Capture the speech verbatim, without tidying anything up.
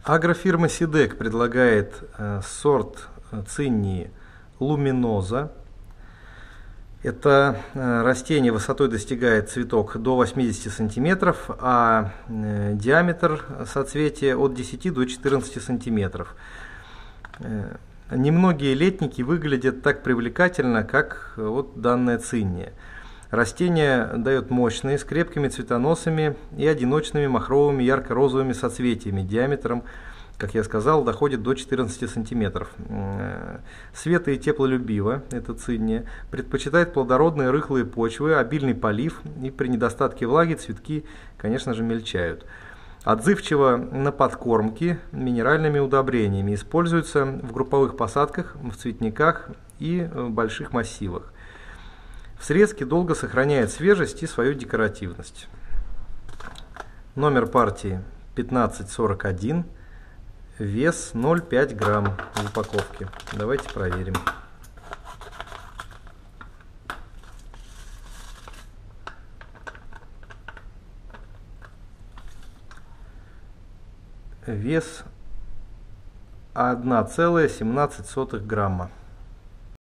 Агрофирма Сидек предлагает э, сорт циннии Luminosa. Это э, растение высотой достигает цветок до восьмидесяти сантиметров, а э, диаметр соцветия от десяти до четырнадцати сантиметров. Э, немногие летники выглядят так привлекательно, как вот данная цинния. Растение дает мощные, с крепкими цветоносами и одиночными махровыми ярко-розовыми соцветиями диаметром, как я сказал, доходит до четырнадцати сантиметров. Свето- и теплолюбиво, это цинния, предпочитает плодородные рыхлые почвы, обильный полив, и при недостатке влаги цветки, конечно же, мельчают. Отзывчиво на подкормки минеральными удобрениями, используется в групповых посадках, в цветниках и в больших массивах. В срезке долго сохраняет свежесть и свою декоративность. Номер партии пятнадцать сорок один, вес ноль целых пять грамм в упаковке. Давайте проверим. Вес одна целая семнадцать сотых грамма.